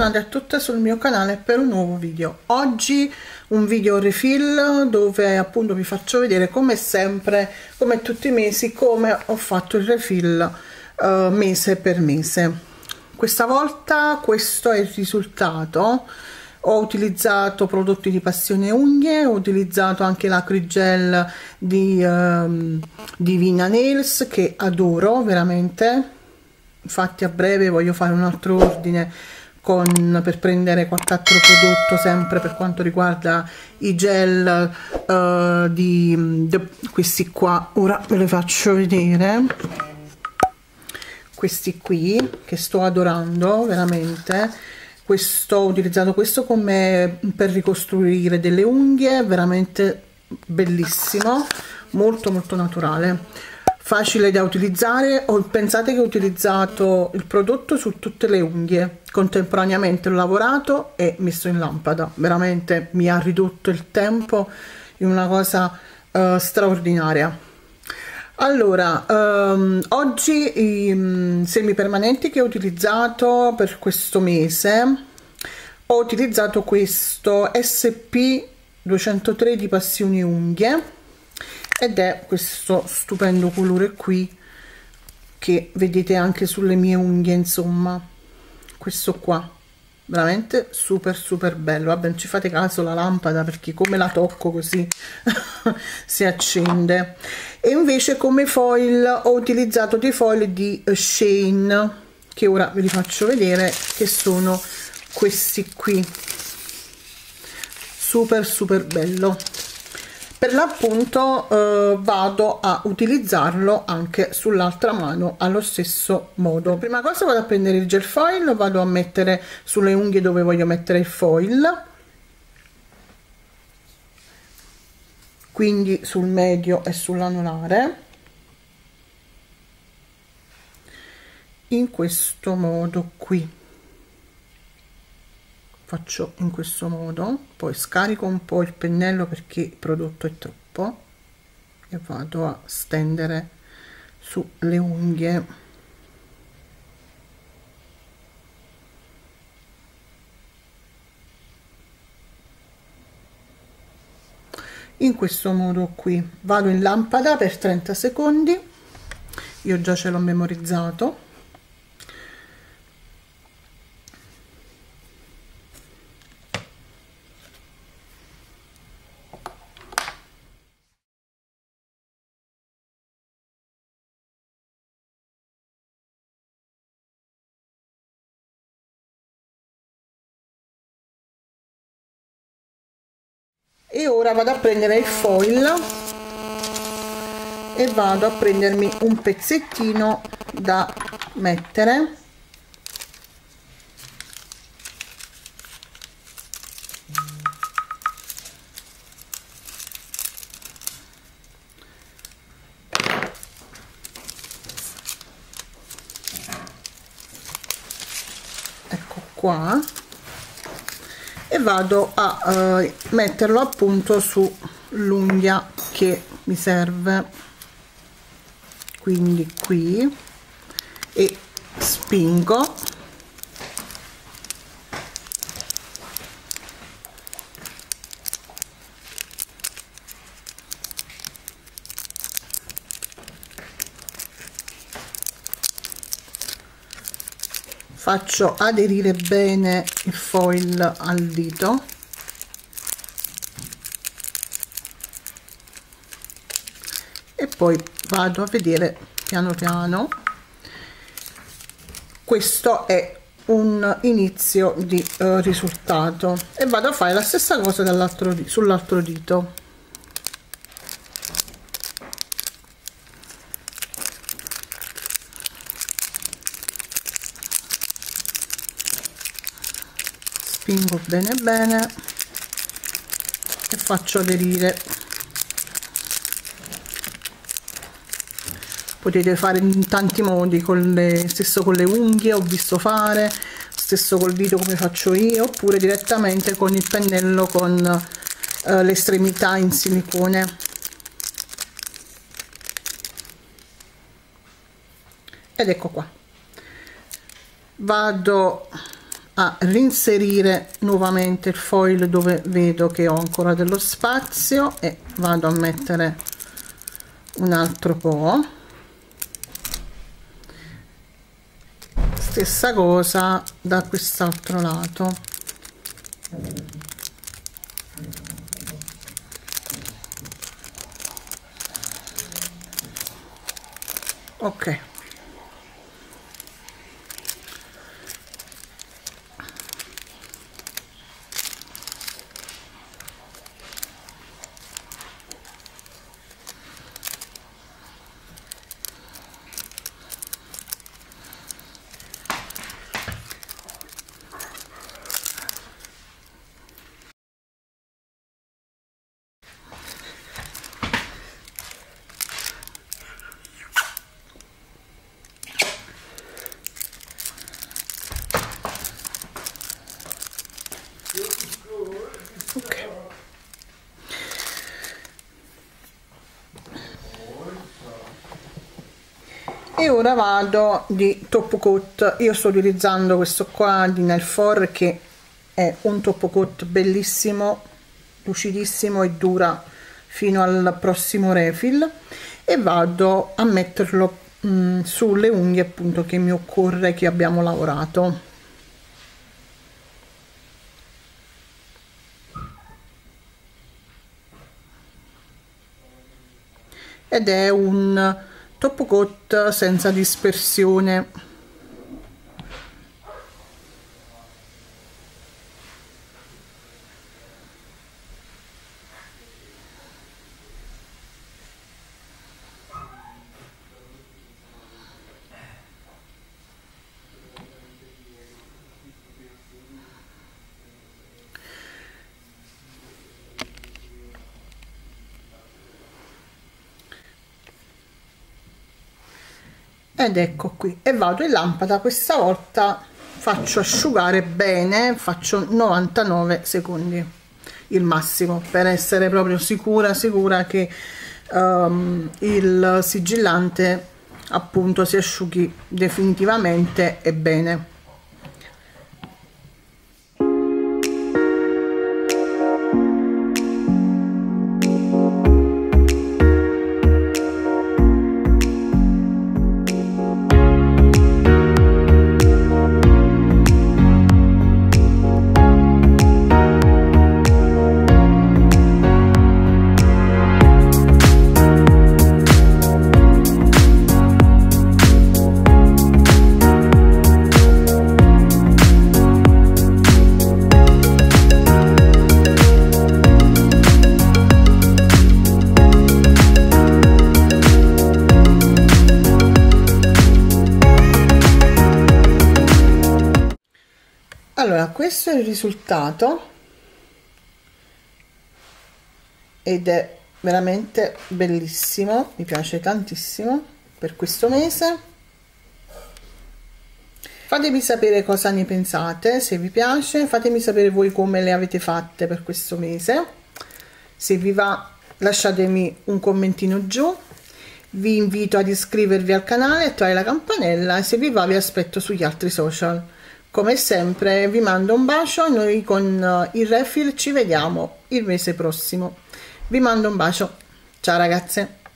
bentornati a tutte sul mio canale per un nuovo video. Oggi un video refill dove appunto vi faccio vedere come sempre, come tutti i mesi, come ho fatto il refill mese per mese. Questa volta questo è il risultato. Ho utilizzato prodotti di Passione Unghie, ho utilizzato anche l'acrygel di Divina Nails che adoro veramente. Infatti a breve voglio fare un altro ordine per prendere qualche altro prodotto sempre per quanto riguarda i gel questi qua. Ora ve li faccio vedere, questi qui che sto adorando veramente. Ho utilizzato questo come per ricostruire delle unghie, veramente bellissimo, molto naturale, facile da utilizzare. Pensate che ho utilizzato il prodotto su tutte le unghie contemporaneamente, l'ho lavorato e messo in lampada, veramente mi ha ridotto il tempo in una cosa straordinaria. Allora, oggi i semipermanenti che ho utilizzato per questo mese, ho utilizzato questo SP203 di Passione Unghie ed è questo stupendo colore qui che vedete anche sulle mie unghie, insomma, questo qua veramente super bello. Vabbè, non ci fate caso la lampada perché come la tocco così si accende. E invece come foil ho utilizzato dei foil di Shane che ora ve li faccio vedere, che sono questi qui, super bello. Per l'appunto vado a utilizzarlo anche sull'altra mano allo stesso modo. Prima cosa vado a prendere il gel foil, vado a mettere sulle unghie dove voglio mettere il foil, quindi sul medio e sull'anulare, in questo modo qui. Faccio in questo modo, poi scarico un po' il pennello perché il prodotto è troppo e vado a stendere sulle unghie. In questo modo qui vado in lampada per 30 secondi, io già ce l'ho memorizzato. E ora vado a prendere il foil e vado a prendermi un pezzettino da mettere ecco qua, e vado a metterlo appunto sull'unghia che mi serve, quindi qui, e spingo faccio aderire bene il foil al dito e poi vado a vedere piano piano. Questo è un inizio di risultato e vado a fare la stessa cosa sull'altro dito. Spingo bene e faccio aderire. Potete fare in tanti modi, stesso con le unghie ho visto fare, stesso col dito come faccio io, oppure direttamente con il pennello con le estremità in silicone. Ed ecco qua, vado a rinserire nuovamente il foil dove vedo che ho ancora dello spazio e vado a mettere un altro po'. Stessa cosa da quest'altro lato. Ok. Ok. E ora vado di top coat. Io sto utilizzando questo qua di Nail4 che è un top coat bellissimo, lucidissimo e dura fino al prossimo refill, e vado a metterlo sulle unghie appunto che mi occorre, che abbiamo lavorato. Ed è un top coat senza dispersione. Ed ecco qui, e vado in lampada. Questa volta faccio asciugare bene, faccio 99 secondi il massimo, per essere proprio sicura che il sigillante appunto si asciughi definitivamente e bene. Allora, questo è il risultato ed è veramente bellissimo, mi piace tantissimo per questo mese. Fatemi sapere cosa ne pensate, se vi piace, fatemi sapere voi come le avete fatte per questo mese. Se vi va, lasciatemi un commentino giù. Vi invito ad iscrivervi al canale e attivare la campanella, e se vi va vi aspetto sugli altri social. Come sempre vi mando un bacio e noi con il refill ci vediamo il mese prossimo. Vi mando un bacio, ciao ragazze.